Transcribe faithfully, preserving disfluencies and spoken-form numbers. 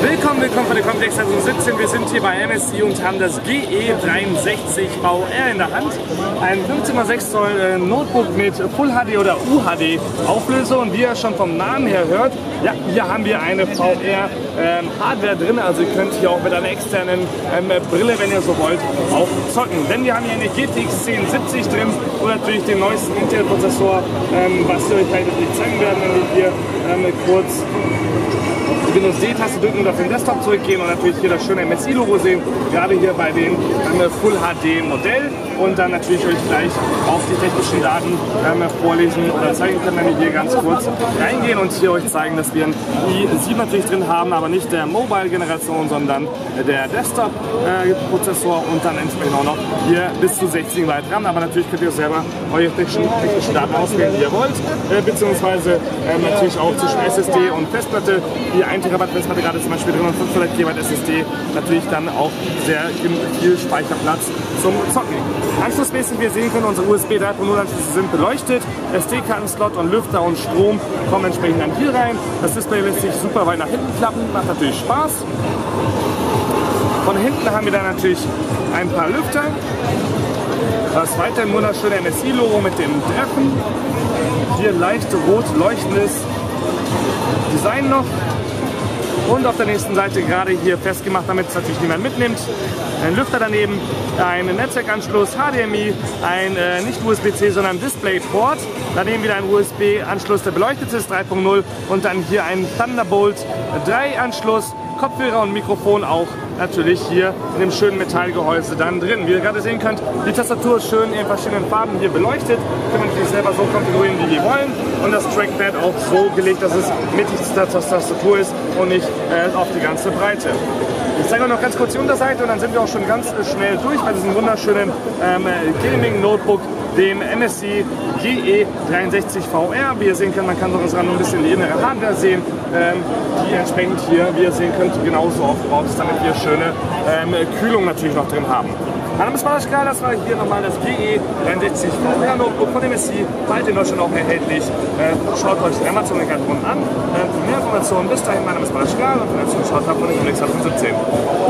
Willkommen, willkommen von der Computex zwanzig siebzehn. Wir sind hier bei M S I und haben das G E dreiundsechzig V R in der Hand. Ein fünfzehn mal sechs Zoll Notebook mit Full H D oder U H D Auflösung. Und wie ihr schon vom Namen her hört, ja, hier haben wir eine V R ähm, Hardware drin. Also ihr könnt hier auch mit einer externen ähm, Brille, wenn ihr so wollt, auch zocken. Denn wir haben hier eine G T X zehn siebzig drin und natürlich den neuesten Intel-Prozessor, ähm, was wir euch gleich natürlich zeigen werden, wenn wir hier ähm, kurz die Windows D-Taste drücken und auf den Desktop zurückgehen und natürlich hier das schöne M S I-Logo sehen, gerade hier bei dem ähm, Full H D-Modell, und dann natürlich euch gleich auf die technischen Daten ähm, vorlesen oder zeigen können, wenn wir hier ganz kurz reingehen und hier euch zeigen, dass wir ein i sieben natürlich drin haben, aber nicht der Mobile-Generation, sondern der Desktop-Prozessor äh, und dann entsprechend auch noch hier bis zu sechzehn Byte RAM, aber natürlich könnt ihr selber eure technischen, technischen Daten auswählen, wie ihr wollt, äh, beziehungsweise äh, natürlich auch zwischen S S D und Festplatte, die ein Terabyte Festplatte gerade zum Beispiel drin und fünfhundert Gigabyte S S D, natürlich dann auch sehr viel Speicherplatz zum Zocken. Anschlussmäßig, wie ihr sehen könnt, unsere U S B drei Punkt null Anschlüsse sind beleuchtet, S D-Kartenslot und Lüfter und Strom kommen entsprechend dann hier rein. Das Display lässt sich super weit nach hinten klappen, macht natürlich Spaß. Von hinten haben wir dann natürlich ein paar Lüfter. Das weiterhin wunderschöne M S I-Logo mit dem Treffen. Hier leicht rot leuchtendes Design noch. Und auf der nächsten Seite gerade hier festgemacht, damit es natürlich niemand mitnimmt, ein Lüfter daneben, ein Netzwerkanschluss, H D M I, ein äh, nicht U S B C, sondern DisplayPort, daneben wieder ein U S B-Anschluss, der beleuchtet ist, drei Punkt null, und dann hier ein Thunderbolt drei Anschluss, Kopfhörer und Mikrofon auch natürlich hier in dem schönen Metallgehäuse dann drin. Wie ihr gerade sehen könnt, die Tastatur ist schön in verschiedenen Farben hier beleuchtet. Können wir natürlich selber so konfigurieren, wie wir wollen. Und das Trackpad auch so gelegt, dass es mittig zur Tastatur ist und nicht äh, auf die ganze Breite. Ich zeige euch noch ganz kurz die Unterseite und dann sind wir auch schon ganz schnell durch bei diesem wunderschönen ähm, Gaming-Notebook, dem M S I G E dreiundsechzig V R. Wie ihr sehen könnt, man kann noch ein bisschen die innere Hardware sehen, ähm, die entsprechend hier, wie ihr sehen könnt, genauso aufgebaut ist, damit wir schöne ähm, Kühlung natürlich noch drin haben. Mein Name ist Balaschka, das war hier nochmal das G E dreiundsechzig V R Notebook von M S I, bald in Deutschland auch erhältlich. Äh, schaut euch Amazon-Link unten an. Äh, für mehr Informationen bis dahin, mein Name ist Balaschka und für mehr schaut auf von der Computex zwanzig siebzehn.